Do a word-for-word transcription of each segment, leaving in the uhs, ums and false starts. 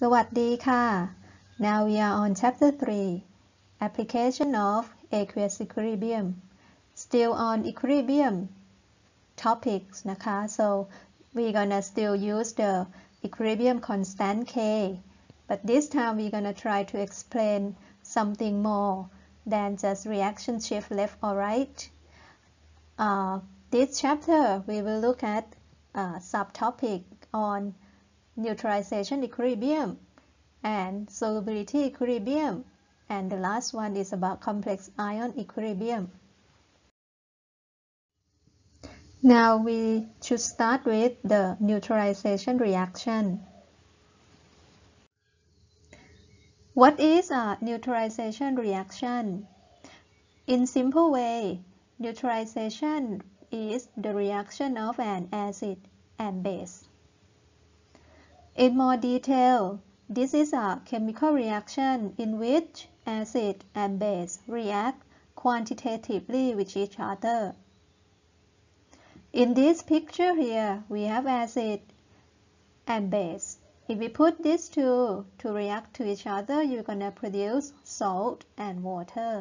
สวัสดีค่ะ Now we are on chapter three application of aqueous equilibrium still on equilibrium topics นะคะ so we're gonna still use the equilibrium constant K but this time we're gonna try to explain something more than just reaction shift left or right. Uh, this chapter we will look at a subtopic on neutralization equilibrium and solubility equilibrium, and the last one is about complex ion equilibrium. Now we should start with the neutralization reaction. What is a neutralization reaction? In simple way, neutralization is the reaction of an acid and base. In more detail, this is a chemical reaction in which acid and base react quantitatively with each other. In this picture here, we have acid and base. If we put these two to react to each other, you're gonna produce salt and water.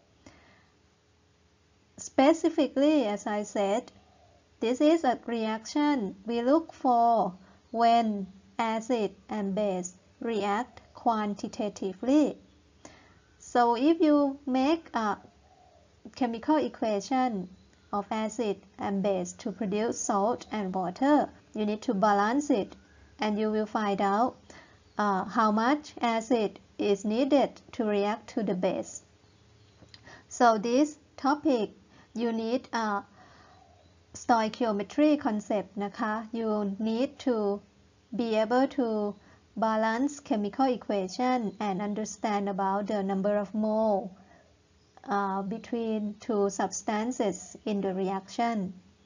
Specifically, as I said, this is a reaction we look for when acid and base react quantitatively. So if you make a chemical equation of acid and base to produce salt and water, you need to balance it, and you will find out uh, how much acid is needed to react to the base. So this topic you need a stoichiometry concept นะคะ you need to be able to balance chemical equation and understand about the number of mole uh, between two substances in the reaction.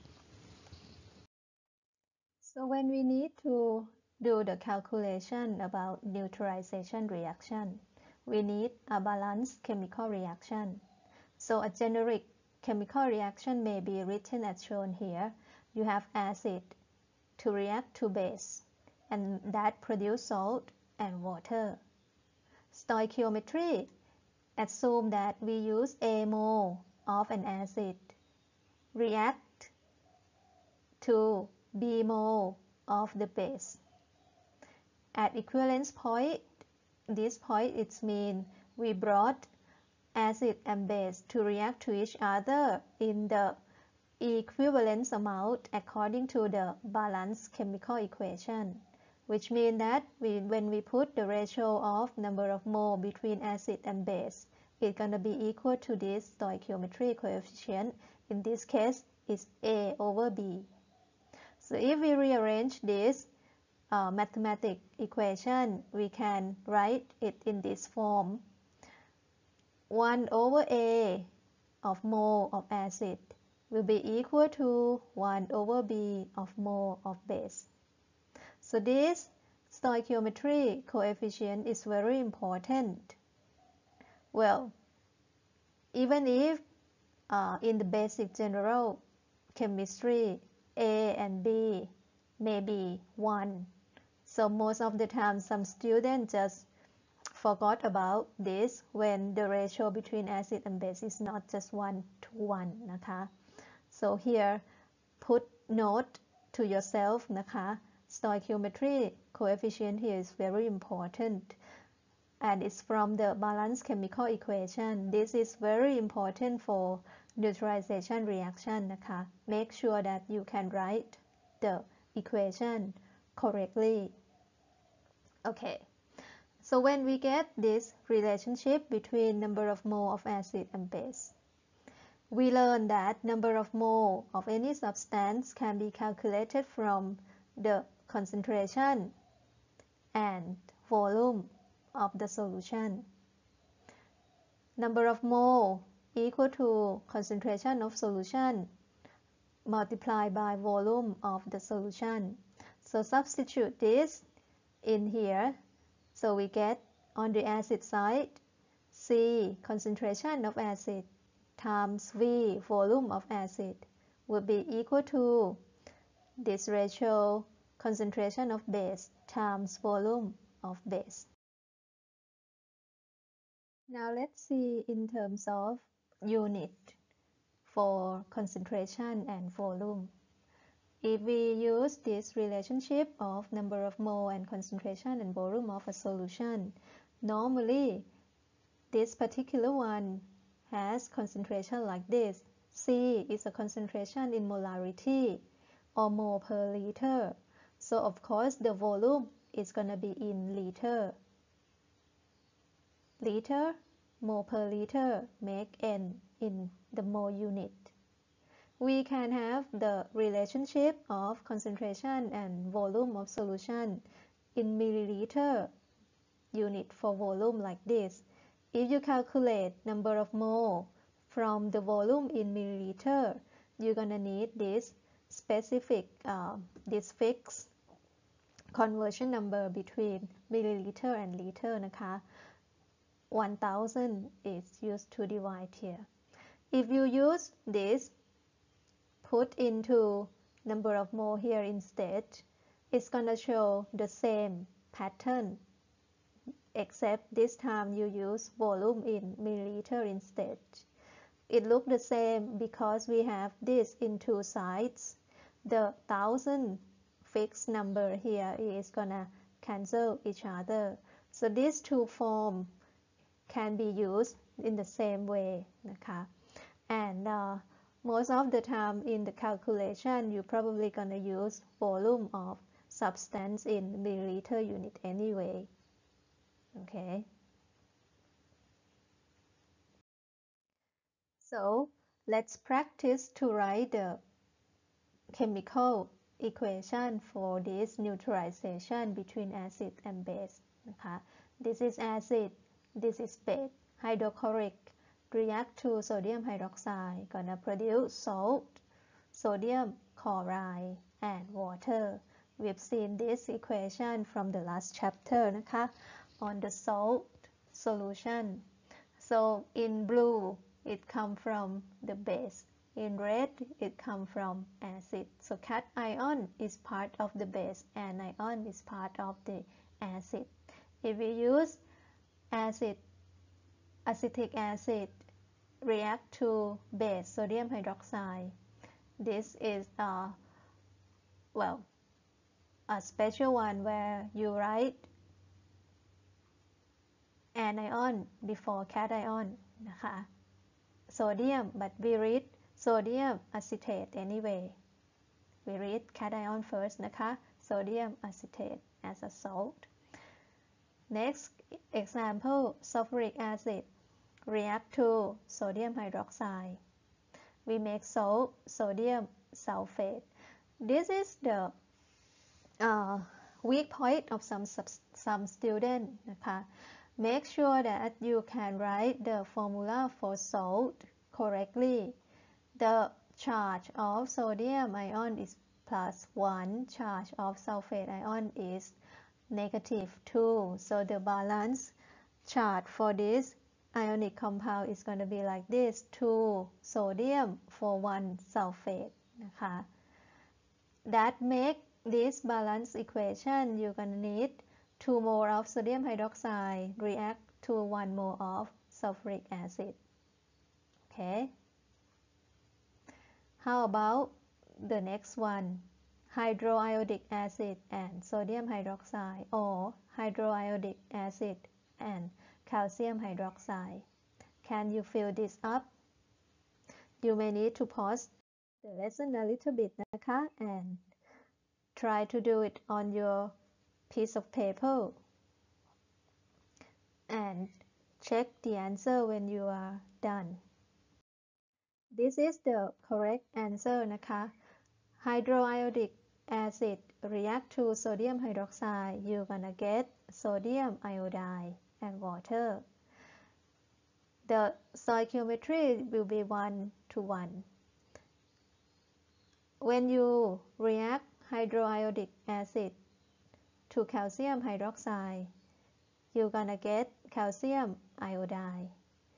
So when we need to do the calculation about neutralization reaction, we need a balanced chemical reaction. So a generic chemical reaction may be written as shown here. You have acid to react to base, and that produce salt and water. Stoichiometry assume that we use a mole of an acid react to b mole of the base. At equivalence point, this point it means we brought acid and base to react to each other in the equivalence amount according to the balanced chemical equation, which means that we, when we put the ratio of number of mole between acid and base, it's going to be equal to this stoichiometry coefficient. In this case, is A over B. So if we rearrange this uh, mathematical equation, we can write it in this form. one over A of mole of acid will be equal to one over B of mole of base. So this stoichiometry coefficient is very important. Well, even if uh, in the basic general chemistry A and B may be one, so most of the time some students just forgot about this when the ratio between acid and base is not just one to one นะคะ so here put note to yourself นะคะ stoichiometry coefficient here is very important, and it's from the balanced chemical equation. This is very important for neutralization reaction นะคะ make sure that you can write the equation correctly. Okay, so when we get this relationship between number of mole of acid and base, we learn that number of mole of any substance can be calculated from the concentration and volume of the solution. Number of mole equal to concentration of solution multiplied by volume of the solution. So substitute this in here. So we get on the acid side C concentration of acid times V volume of acid will be equal to this ratio concentration of base times volume of base. Now let's see in terms of unit for concentration and volume. If we use this relationship of number of mole and concentration and volume of a solution, normally this particular one has concentration like this. C is a concentration in molarity or mole per liter. So of course the volume is going to be in liter. Liter, mole per liter make N in the mole unit. We can have the relationship of concentration and volume of solution in milliliter unit for volume like this. If you calculate number of mole from the volume in milliliter, you're gonna need this specific, uh, this fixed conversion number between milliliter and liter นะคะ one thousand is used to divide here. If you use this, put into number of mole here instead, it's gonna show the same pattern, except this time you use volume in milliliter instead. It looks the same because we have this in two sides. The thousand fixed number here is gonna cancel each other. So these two forms can be used in the same way นะคะ and uh, most of the time in the calculation you're probably gonna use volume of substance in milliliter unit anyway. Okay, so let's practice to write the chemical equation for this neutralization between acid and base นะคะ This is acid, this is base. Hydrochloric react to sodium hydroxide, gonna produce salt, sodium chloride, and water. We've seen this equation from the last chapter นะคะ on the salt solution. So in blue it come from the base, in red it come from acid. So cation is part of the base, anion is part of the acid. If we use acid, acetic acid react to base sodium hydroxide, this is a, well, a special one where you write anion before cation นะคะ sodium, but we read sodium acetate anyway. We read cation first นะคะ sodium acetate as a salt. Next example, sulfuric acid react to sodium hydroxide. We make salt, sodium sulfate. This is the uh, weak point of some some student นะคะ Make sure that you can write the formula for salt correctly. The charge of sodium ion is plus one, charge of sulfate ion is negative two. So the balance charge for this ionic compound is going to be like this, two sodium for one sulfate นะคะ That make this balance equation, you're going to need two mole of sodium hydroxide react to one mole of sulfuric acid. Okay. How about the next one? Hydroiodic acid and sodium hydroxide, or hydroiodic acid and calcium hydroxide. Can you fill this up? You may need to pause the lesson a little bit นะคะ and try to do it on your piece of paper and check the answer when you are done. This is the correct answer นะคะ Hydroiodic acid react to sodium hydroxide, you're gonna get sodium iodide and water. The stoichiometry will be one to one. When you react hydroiodic acid to calcium hydroxide, you're gonna get calcium iodide,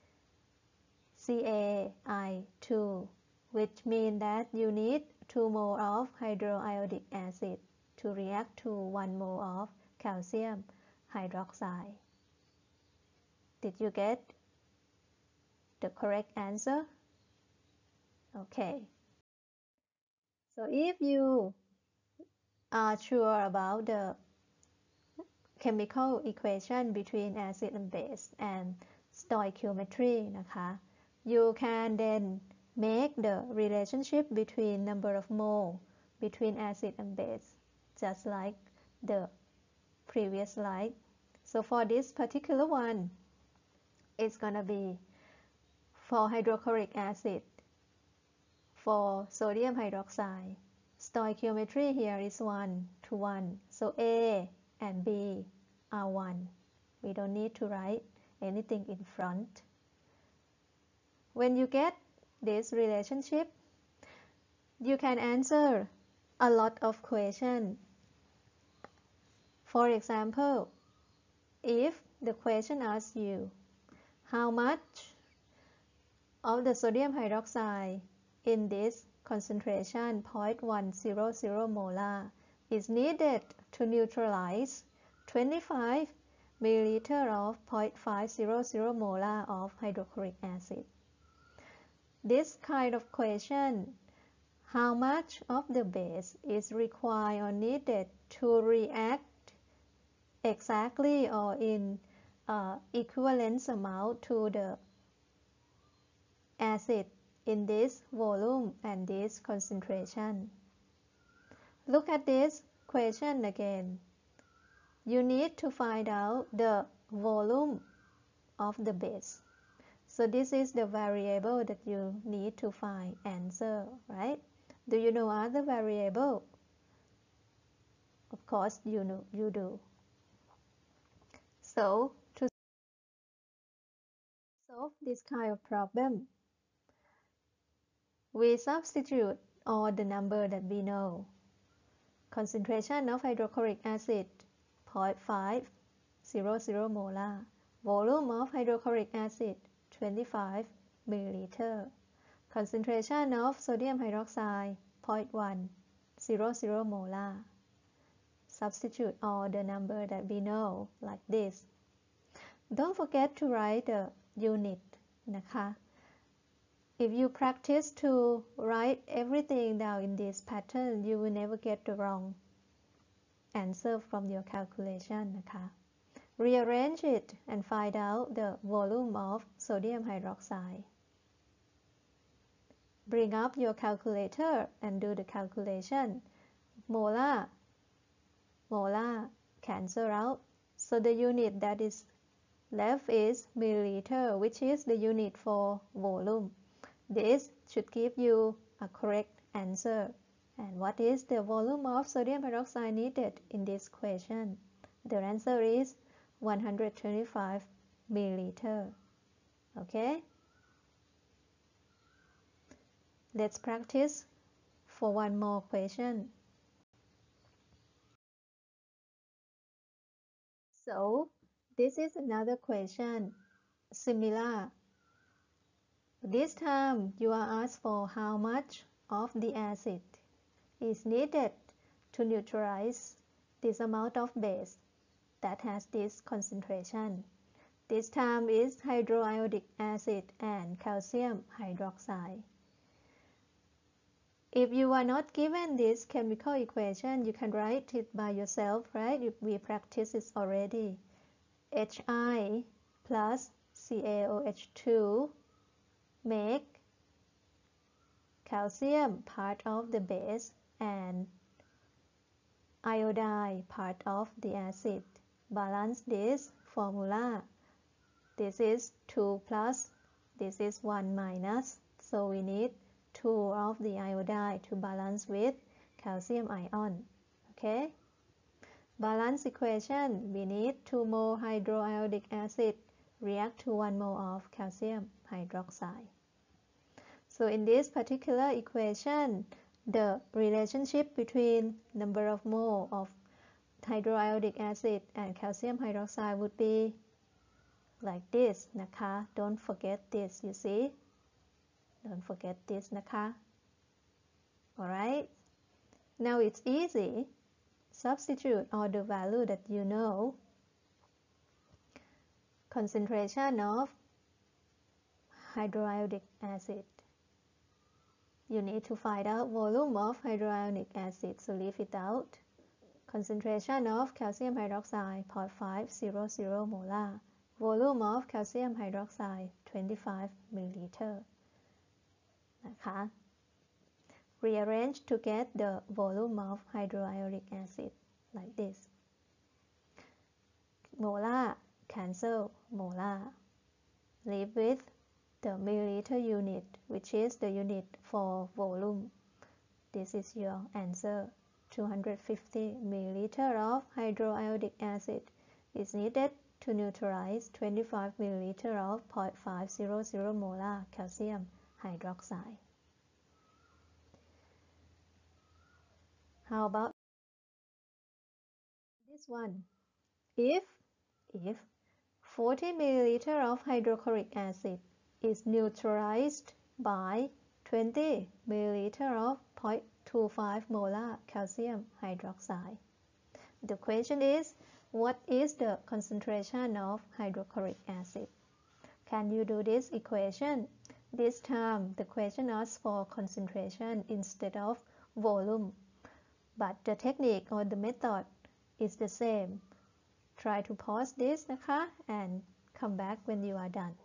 C A I two, which means that you need two mole of hydroiodic acid to react to one mole of calcium hydroxide. Did you get the correct answer? Okay. So if you are sure about the chemical equation between acid and base and stoichiometry นะคะ you can then make the relationship between number of mole between acid and base just like the previous slide. So for this particular one, it's gonna be for hydrochloric acid, for sodium hydroxide, stoichiometry here is one to one. So A and B are one. We don't need to write anything in front. When you get this relationship, you can answer a lot of questions. For example, if the question asks you, how much of the sodium hydroxide in this concentration zero point one zero zero molar is needed to neutralize twenty-five milliliters of zero point five zero zero molar of hydrochloric acid. This kind of question, how much of the base is required or needed to react exactly or in uh, equivalent amount to the acid in this volume and this concentration. Look at this question again. You need to find out the volume of the base. So this is the variable that you need to find answer, right? Do you know other variable? Of course you know, you do. So to solve this kind of problem, we substitute all the number that we know. Concentration of hydrochloric acid zero point five zero zero molar. Volume of hydrochloric acid twenty-five milliliters. Concentration of sodium hydroxide zero point one zero zero molar. Substitute all the number that we know like this. Don't forget to write the unit นะคะ If you practice to write everything down in this pattern, you will never get the wrong answer from your calculation นะคะ Rearrange it and find out the volume of sodium hydroxide. Bring up your calculator and do the calculation. Molar, molar cancel out. So the unit that is left is milliliter, which is the unit for volume. This should give you a correct answer. And what is the volume of sodium hydroxide needed in this question? The answer is one hundred twenty-five milliliter. Okay? Let's practice for one more question. So, this is another question, similar. This time, you are asked for how much of the acid is needed to neutralize this amount of base that has this concentration. This time is hydroiodic acid and calcium hydroxide. If you are not given this chemical equation, you can write it by yourself, right? We practiced it already. Hi plus C a O H two make calcium part of the base and iodide part of the acid. Balance this formula. This is two plus, this is one minus, so we need two of the iodide to balance with calcium ion. Okay? Balance equation, we need two mole hydroiodic acid react to one mole of calcium hydroxide. So in this particular equation, the relationship between number of mole of hydroiodic acid and calcium hydroxide would be like this นะคะ Don't forget this, you see? Don't forget this นะคะ Alright? Now it's easy. Substitute all the value that you know concentration of hydroiodic acid. You need to find out volume of hydroiodic acid, so leave it out. Concentration of calcium hydroxide zero point five zero zero molar. Volume of calcium hydroxide twenty-five milliliter. นะคะ Rearrange to get the volume of hydroiodic acid like this. Molar cancel molar. Leave with the milliliter unit, which is the unit for volume. This is your answer. two hundred fifty milliliter of hydroiodic acid is needed to neutralize twenty-five milliliter of zero point five zero zero molar calcium hydroxide. How about this one? If, if forty milliliter of hydrochloric acid is neutralized by twenty milliliter of zero point two five molar calcium hydroxide. The question is, what is the concentration of hydrochloric acid? Can you do this equation? This time, the question asks for concentration instead of volume, but the technique or the method is the same. Try to pause this นะคะ and come back when you are done.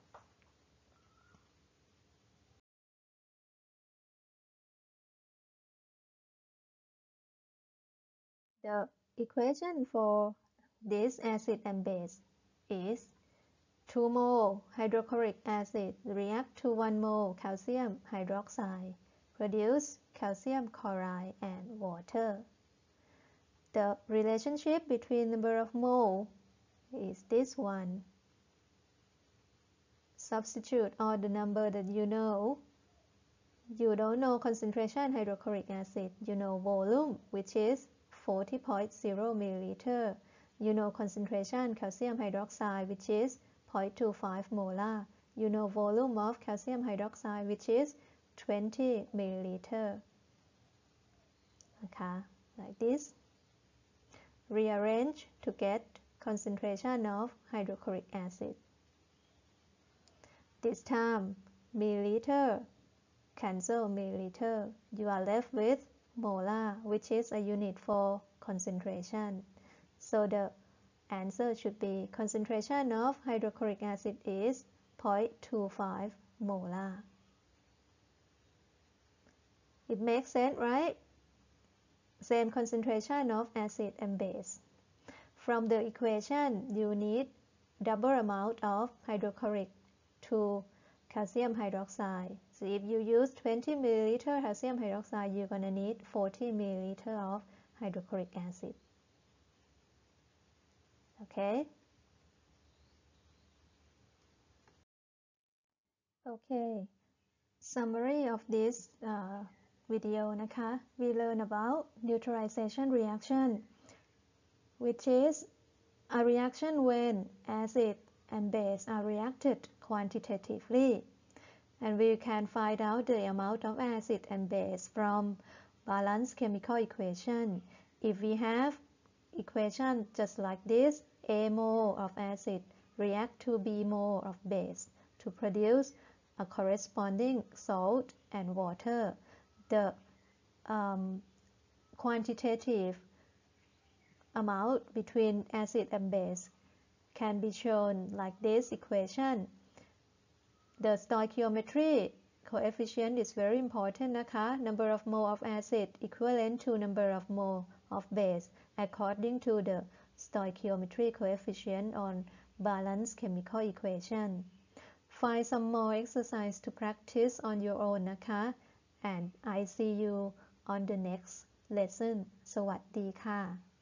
The equation for this acid and base is two mole hydrochloric acid react to one mole calcium hydroxide, produce calcium chloride and water. The relationship between number of mole is this one. Substitute all the number that you know. You don't know concentration hydrochloric acid. You know volume, which is forty point zero milliliter. You know concentration calcium hydroxide, which is zero point two five molar. You know volume of calcium hydroxide, which is twenty milliliter. Okay, like this. Rearrange to get concentration of hydrochloric acid. This time, milliliter cancel milliliter. You are left with molar, which is a unit for concentration. So the answer should be concentration of hydrochloric acid is zero point two five molar. It makes sense, right? Same concentration of acid and base. From the equation, you need double amount of hydrochloric to calcium hydroxide. So if you use twenty milliliter calcium hydroxide, you're gonna need forty milliliter of hydrochloric acid. Okay? Okay. Summary of this uh, video นะคะ We learn about neutralization reaction, which is a reaction when acid and base are reacted quantitatively, and we can find out the amount of acid and base from balanced chemical equation. If we have equation just like this, A mole of acid react to B mole of base to produce a corresponding salt and water. The um, quantitative amount between acid and base can be shown like this equation. The stoichiometry coefficient is very important นะคะ Number of mole of acid equivalent to number of mole of base according to the stoichiometry coefficient on balanced chemical equation. Find some more exercise to practice on your own นะคะ and I see you on the next lesson สวัสดีค่ะ